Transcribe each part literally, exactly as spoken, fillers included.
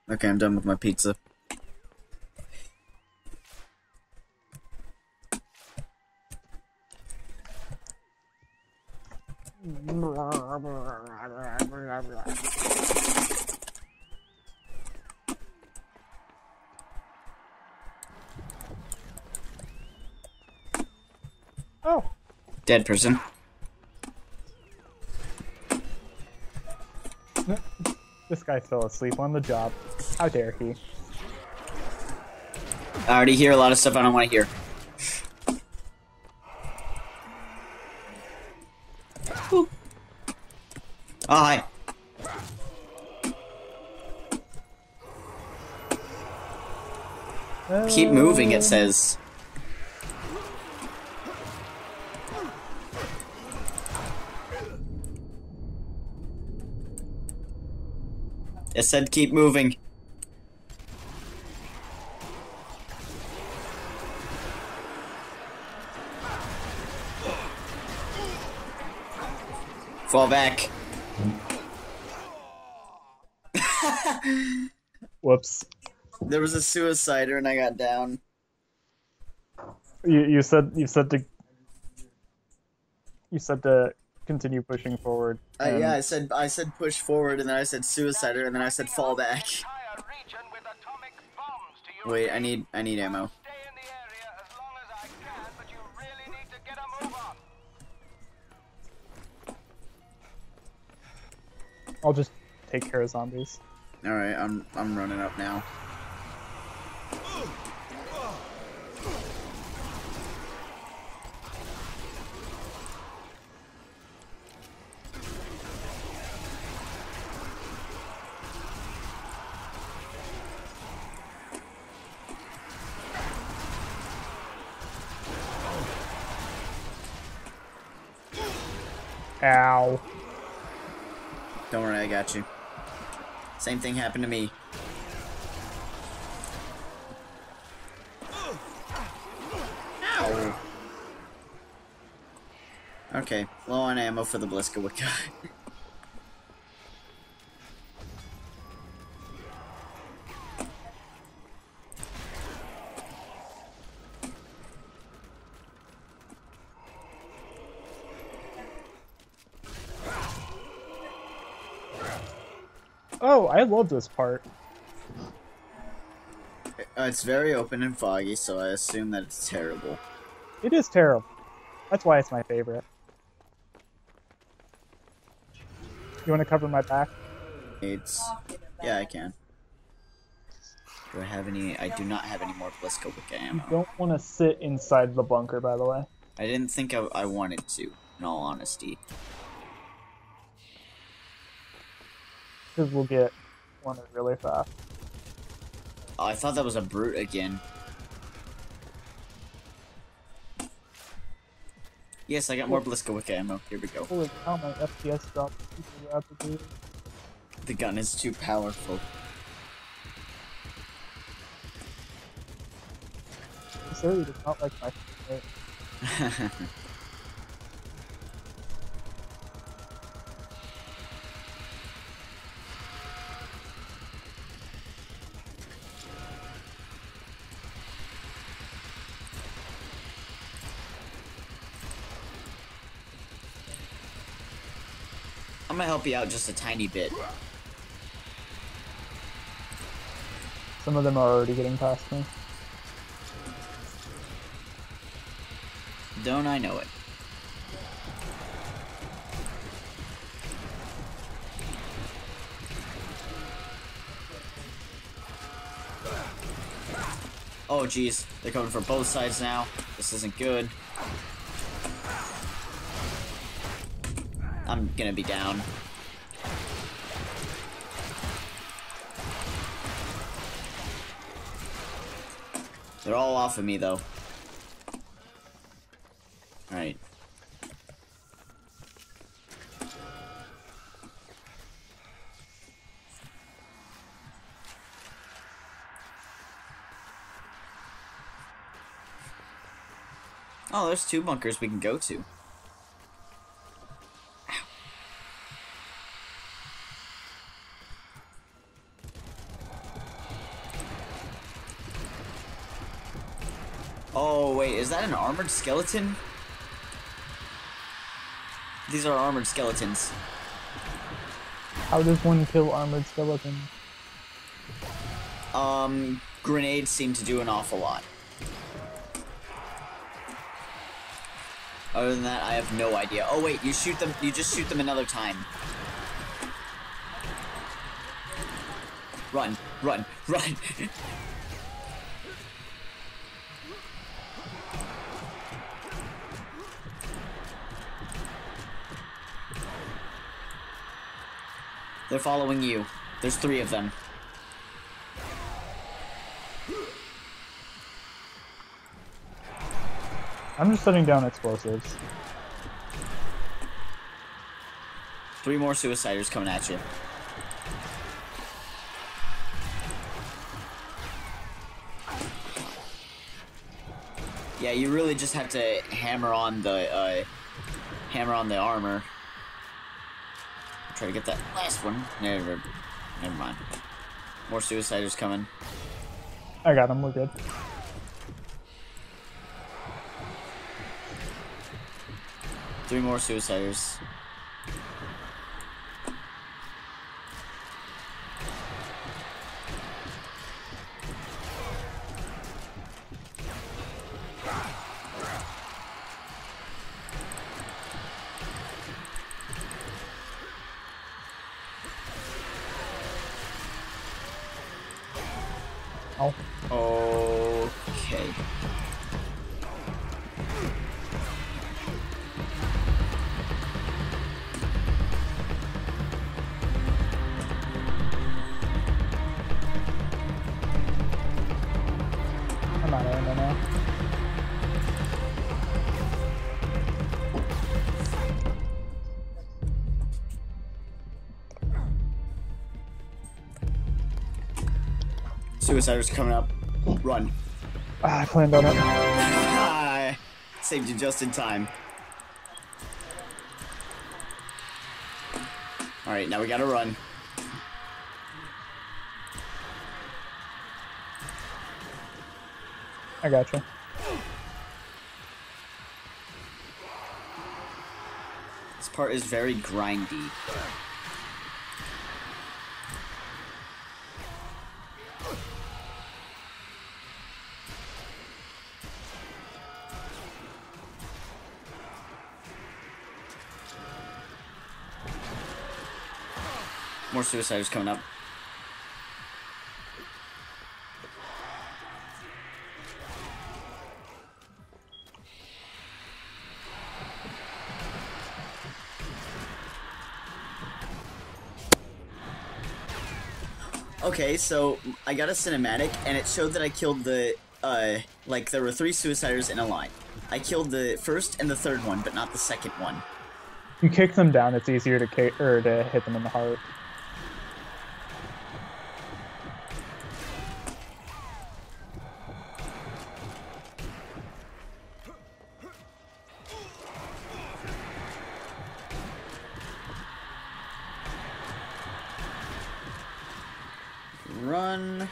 Okay, I'm done with my pizza. Oh. Dead person. This guy fell asleep on the job. How dare he? I already hear a lot of stuff I don't want to hear. Ooh. Oh, hi. Uh, Keep moving, it says. It said keep moving. Fall back. Whoops. There was a suicider and I got down. You you said you said to you said to continue pushing forward. Uh, yeah, I said I said push forward, and then I said suicider, and then I said fall back. Wait, I need I need ammo. I'll just take care of zombies. All right, I'm I'm running up now. Ow. Don't worry, I got you. Same thing happened to me. Ow. Okay, low on ammo for the Bliskowicz guy. Oh, I love this part. Uh, it's very open and foggy, so I assume that it's terrible. It is terrible. That's why it's my favorite. You want to cover my back? It's yeah, I can. Do I have any? I do not have any more Bliskowicz ammo. You don't want to sit inside the bunker, by the way. I didn't think I, I wanted to, in all honesty. Because we'll get one really fast. Oh, I thought that was a brute again. Yes, I got more Bliskowicz ammo. Here we go. Holy cow, my F P S dropped super rapidly. The gun is too powerful. This area does not like my favorite. I'm gonna help you out just a tiny bit. Some of them are already getting past me. Don't I know it? Oh geez, they're coming from both sides now. This isn't good. I'm gonna be down. They're all off of me though. Alright. Oh, there's two bunkers we can go to. Oh, wait, is that an armored skeleton? These are armored skeletons. How does one kill armored skeletons? Um, grenades seem to do an awful lot. Other than that, I have no idea. Oh wait, you shoot them, you just shoot them another time. Run, run, run! They're following you. There's three of them. I'm just setting down explosives. Three more suiciders coming at you. Yeah, you really just have to hammer on the uh, hammer on the armor. Try to get that last one. Never, never mind. More suiciders coming. I got him. We're good. Three more suiciders. Oh. Okay. I'm out of ammo now. Suiciders coming up. Run. Ah, I planned on it. Ah, saved you just in time. Alright, now we gotta run. I gotcha. This part is very grindy. More suiciders coming up. Okay, so I got a cinematic, and it showed that I killed the, uh, like, there were three suiciders in a line. I killed the first and the third one, but not the second one. You kick them down, it's easier to kick or to hit them in the heart. Run.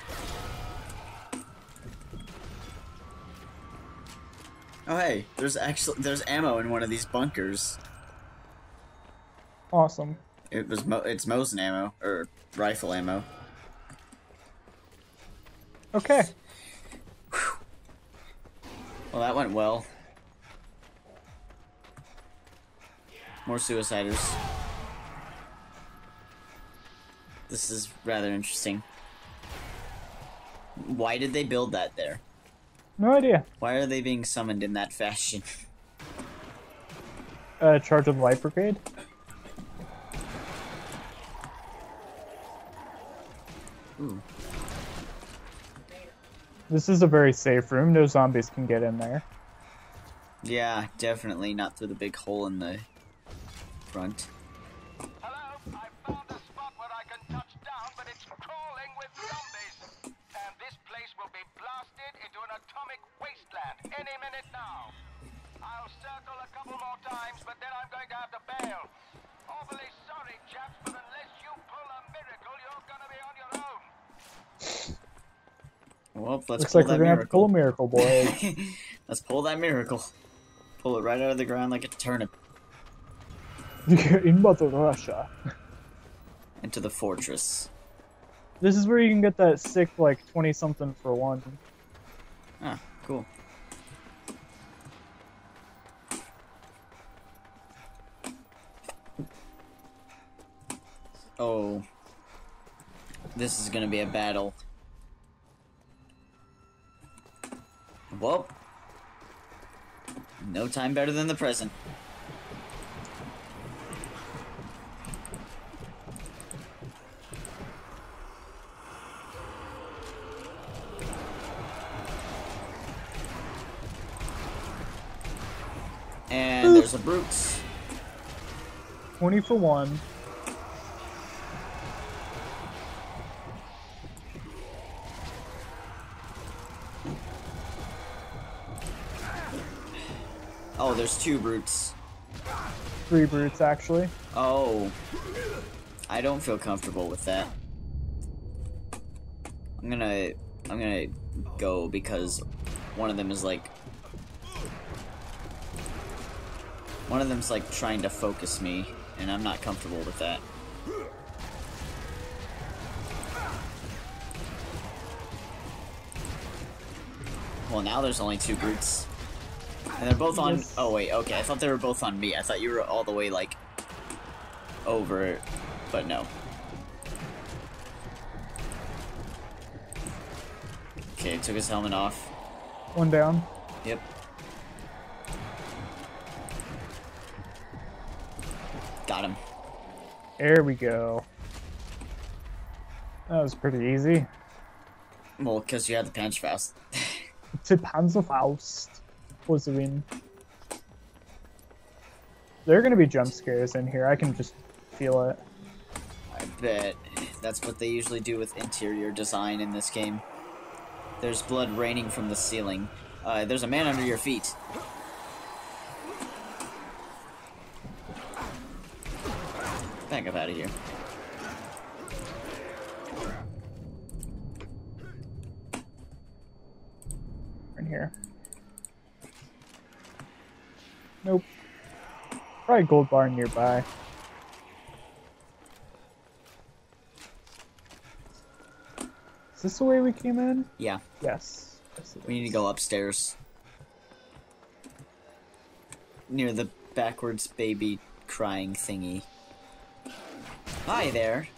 Oh hey, there's actually there's ammo in one of these bunkers. Awesome. It was Mo it's Mosin ammo or rifle ammo. Okay. Whew. Well, that went well. More suiciders. This is rather interesting. Why did they build that there? No idea. Why are they being summoned in that fashion? Uh, charge of the light brigade. Ooh. This is a very safe room. No zombies can get in there. Yeah, definitely not through the big hole in the front. Hello, I found a spot where I can touch down, but it's crawling with zombies. And this place will be blasted into an atomic wasteland any minute now. I'll circle a couple more times, but then I'm going to have to bail. Awfully sorry, chaps, but unless you pull a miracle, you're going to be on your own. Well, let's Looks pull like that we're gonna have to pull a miracle. miracle, boy. Let's pull that miracle. Pull it right out of the ground like a turnip. In Mother Russia. Into the fortress. This is where you can get that sick, like, twenty something for one. Ah, cool. Oh. This is gonna be a battle. Well. No time better than the present. And there's a brute. twenty for one. Oh, there's two brutes. Three brutes, actually. Oh. I don't feel comfortable with that. I'm gonna... I'm gonna go because one of them is like... One of them's like trying to focus me, and I'm not comfortable with that. Well, now there's only two brutes. And they're both on... Yes. Oh, wait, okay. I thought they were both on me. I thought you were all the way, like, over it, but no. Okay, took his helmet off. One down. Yep. Got him. There we go. That was pretty easy. Well, because you had the punch fast. To Panzerfaust was the win. There are gonna be jump scares in here. I can just feel it. I bet. That's what they usually do with interior design in this game. There's blood raining from the ceiling. Uh, there's a man under your feet. Back up out of here. In here. Nope. Probably gold bar nearby. Is this the way we came in? Yeah. Yes. Yes it We need to is. go upstairs. Near the backwards baby crying thingy. Hi there.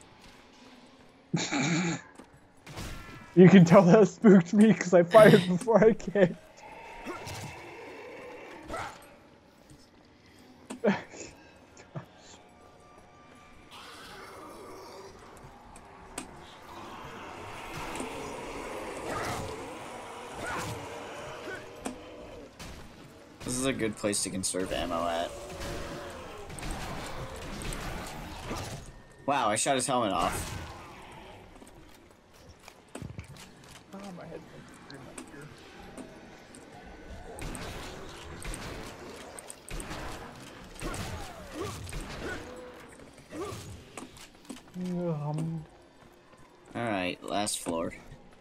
You can tell that spooked me because I fired before I kicked. This is a good place to conserve ammo at. Wow, I shot his helmet off. Oh, my head went through my ear. Um, Alright, last floor.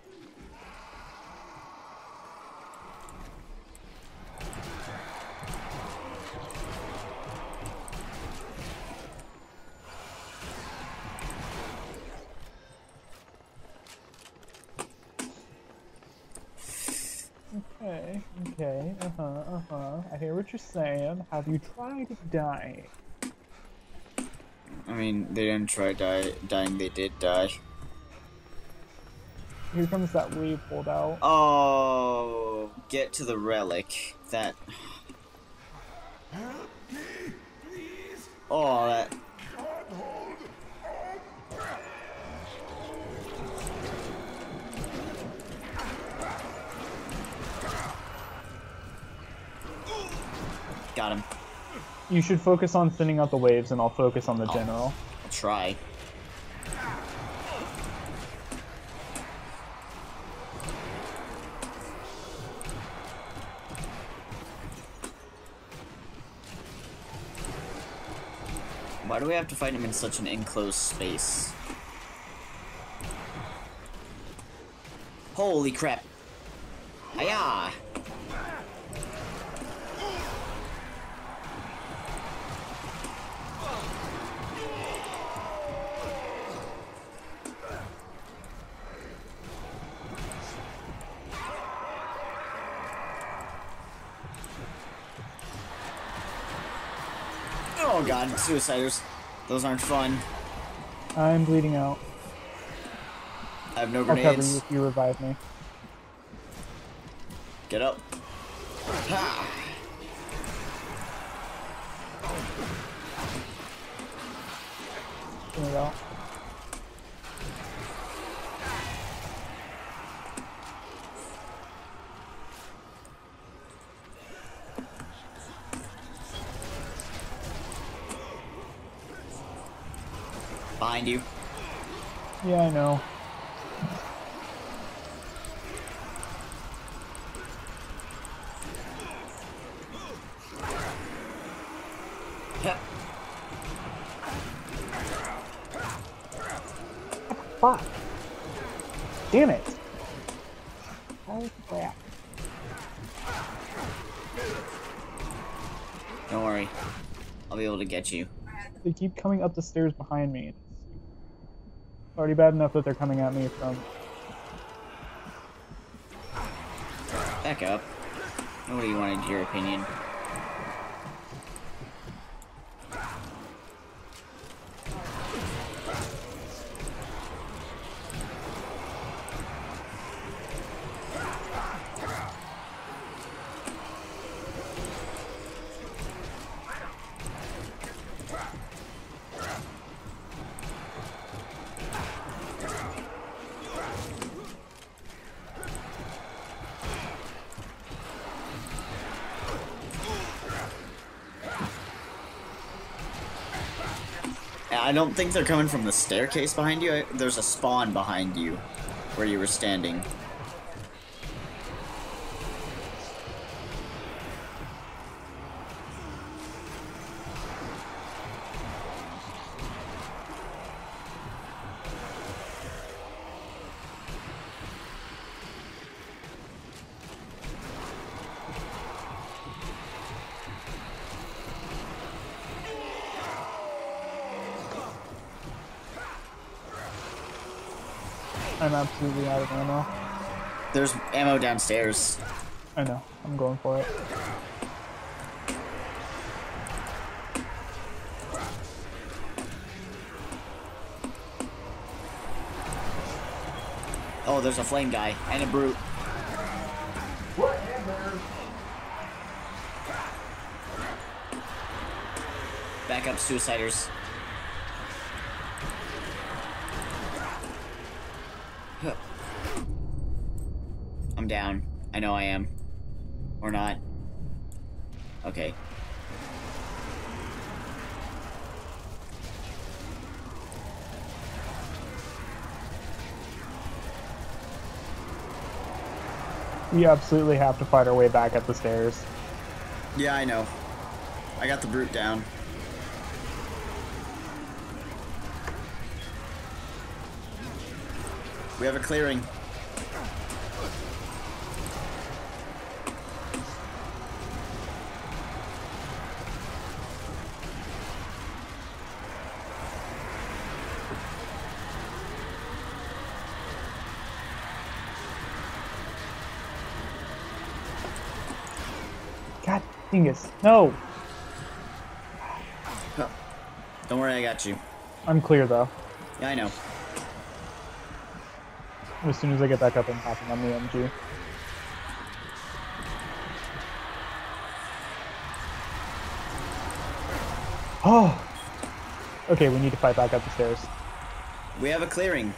okay, okay, uh-huh, uh-huh. I hear what you're saying. Have you tried dying? I mean, they didn't try die dying, they did die. Here comes that wave pulled out. Oh, get to the relic. That... Oh, that... Got him. You should focus on thinning out the waves, and I'll focus on the Oh. general. I'll try. Why do we have to fight him in such an enclosed space? Holy crap. Hiya! Oh god, suiciders. Those aren't fun. I'm bleeding out. I have no I'll cover you grenades. if you revive me. Get up. Ha! There we go. Behind you. Yeah, I know. Yep. Fuck. Damn it. Holy crap. Don't worry. I'll be able to get you. They keep coming up the stairs behind me. It's already bad enough that they're coming at me from... Back up. Nobody wanted your opinion. I don't think they're coming from the staircase behind you. I, there's a spawn behind you where you were standing. I'm absolutely out of ammo. There's ammo downstairs. I know. I'm going for it. Oh, there's a flame guy and a brute. Back up, suiciders. Huh. I'm down. I know I am. Or not. Okay. We absolutely have to fight our way back up the stairs. Yeah, I know. I got the brute down. We have a clearing. God dingus. No! Oh. Don't worry, I got you. I'm clear though. Yeah, I know. As soon as I get back up, I'm hopping on the M G. Oh! Okay, we need to fight back up the stairs. We have a clearing.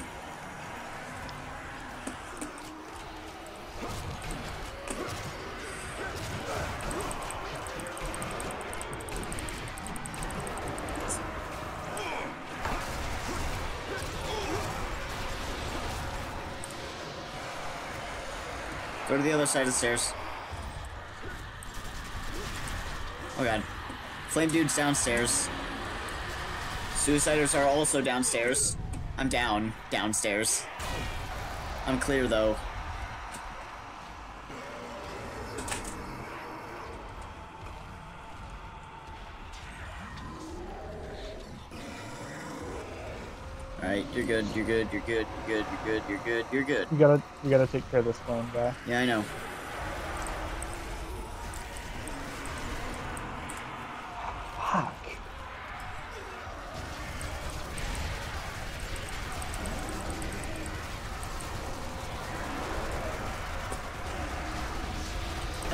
Go to the other side of the stairs. Oh god. Flame dude's downstairs. Suiciders are also downstairs. I'm down. Downstairs. I'm clear though. Alright, you're good, you're good, you're good, you're good, you're good, you're good, you're good. You gotta, you gotta take care of this flame guy. Yeah, I know. Fuck.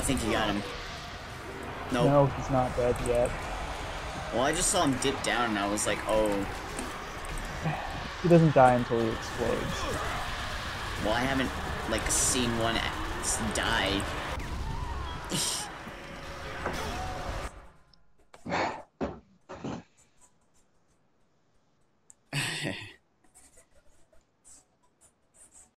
think you got him. Nope. No, he's not dead yet. Well, I just saw him dip down, and I was like, oh. He doesn't die until he explodes. Well, I haven't, like, seen one die.